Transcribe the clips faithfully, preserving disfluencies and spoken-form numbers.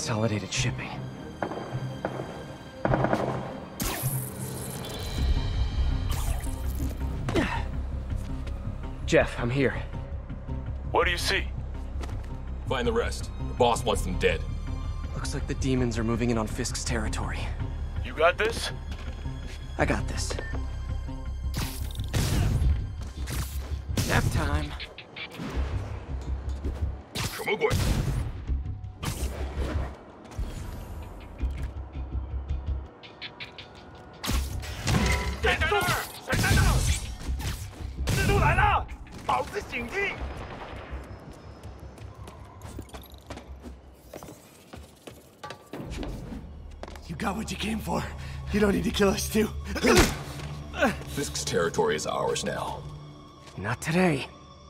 Consolidated shipping. Jeff, I'm here. What do you see? Find the rest. The boss wants them dead. Looks like the demons are moving in on Fisk's territory. You got this? I got this. Nap time. 什么鬼？ 在这儿！谁在那儿？蜘蛛来了！保持警惕！ You got what you came for. You don't need to kill us too. Fisk's territory is ours now. Not today.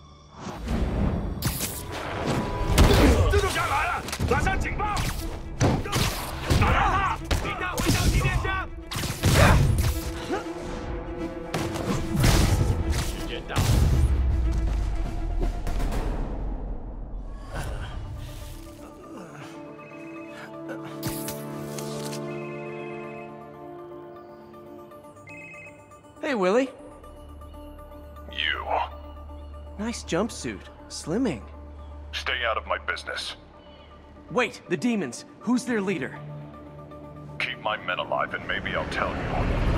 蜘蛛侠来了！马上警报！打到他！立刻回到机电箱！时间到。 Hey, Willie. You. Nice jumpsuit. Slimming. Stay out of my business. Wait, the demons. Who's their leader? Keep my men alive and maybe I'll tell you.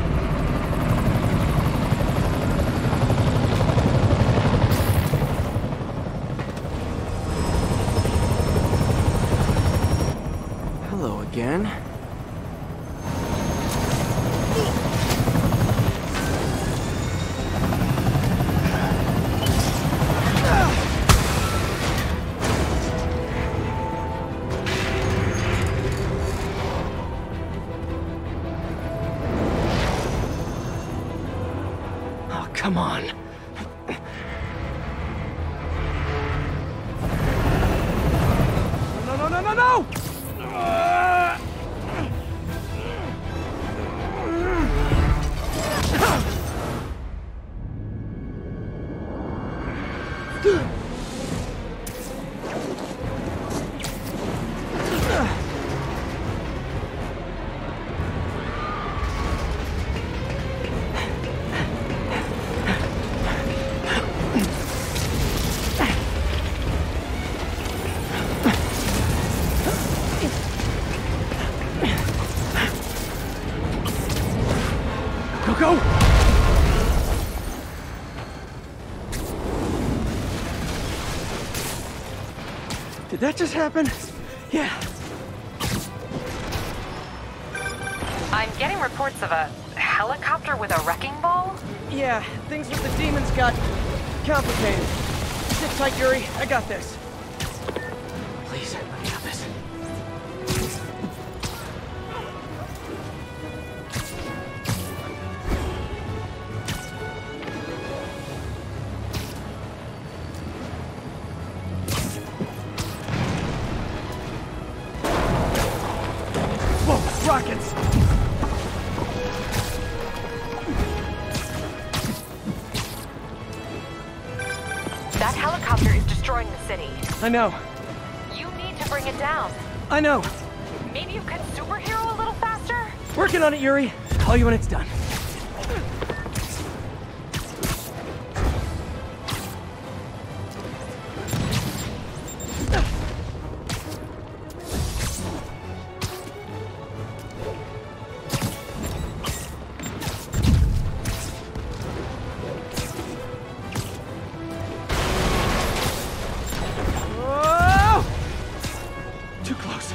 Hello again. Oh, come on. No, no, no, no, no! Uh, Go, go! Did that just happen? Yeah. I'm getting reports of a helicopter with a wrecking ball. Yeah, things with the demons got complicated. Sit tight, Yuri. I got this. Please, let me have this. Whoa, rockets! That helicopter is destroying the city. I know. You need to bring it down. I know. Maybe you could superhero a little faster? Working on it, Yuri. Call you when it's done. Whoa! Too close.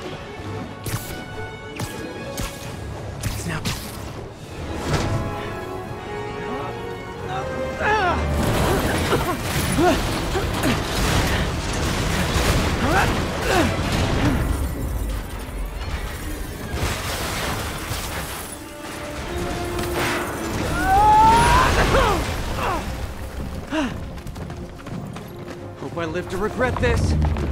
Now. Hope I live to regret this.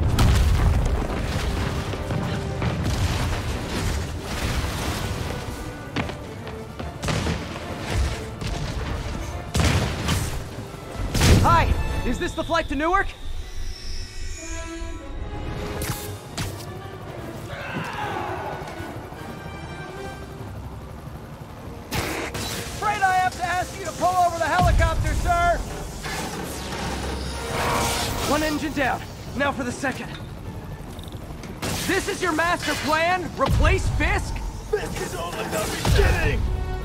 Hi, is this the flight to Newark? you to pull over the helicopter, sir! One engine down. Now for the second. This is your master plan? Replace Fisk? Fisk is only the beginning!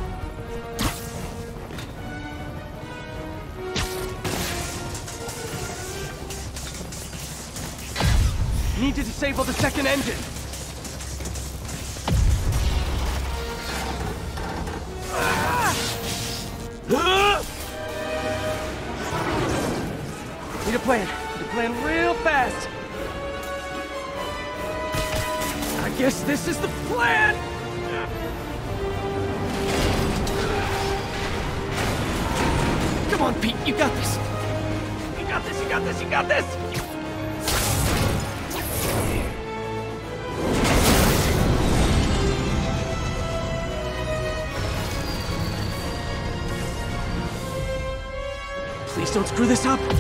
Need to disable the second engine. Need a plan. Need a plan real fast. I guess this is the plan! Come on, Pete, you got this! You got this, you got this, you got this! Please don't screw this up!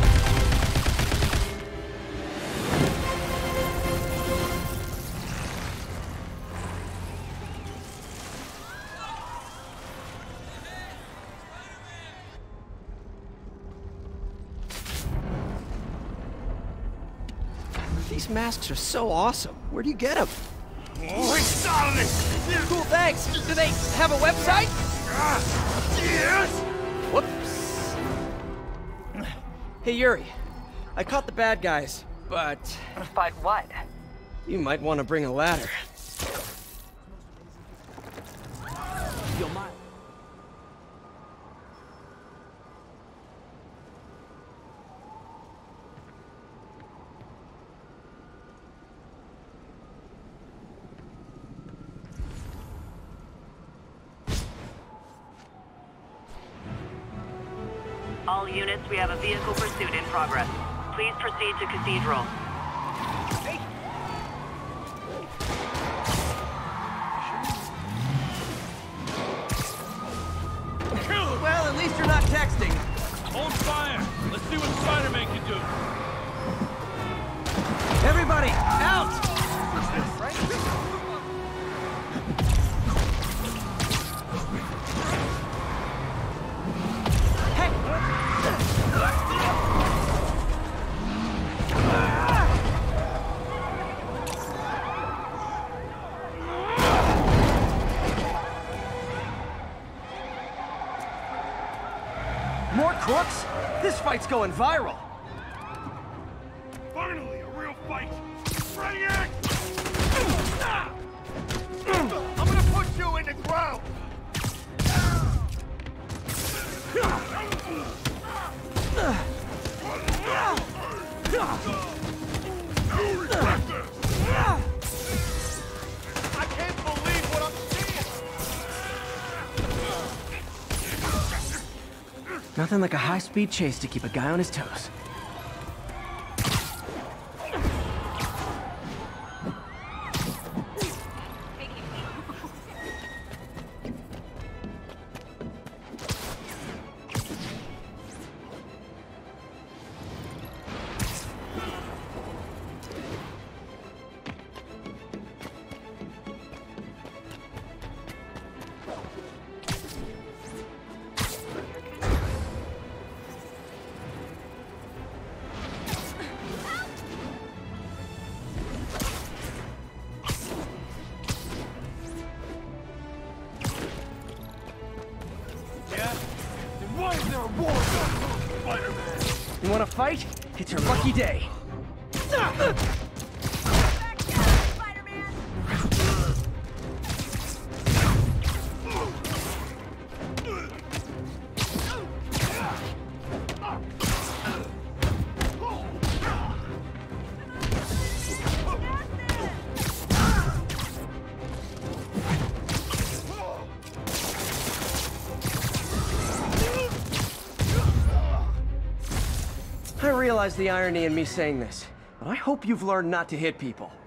These masks are so awesome. Where do you get them? Oh, we started it! Cool, thanks! Do they have a website? Ah, yes! Whoops. Hey, Yuri. I caught the bad guys, but... But what? you might want to bring a ladder. You'll mind. All units, we have a vehicle pursuit in progress. Please proceed to Cathedral. Well, at least you're not texting. Hold fire! Let's see what Spider-Man can do! Everybody, out! More crooks? This fight's going viral. Finally, a real fight! Bring it! I'm gonna put you in the ground! I can't believe what I'm seeing! Nothing like a high-speed chase to keep a guy on his toes. Why is there a war going on, Spider-Man? You wanna fight? It's your lucky day. I realize the irony in me saying this, but I hope you've learned not to hit people.